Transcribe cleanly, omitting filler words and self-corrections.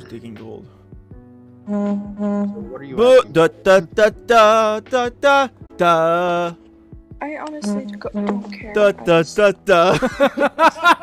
Who's digging gold? So what are you Da da da da da da da. I honestly don't care. Da da da da.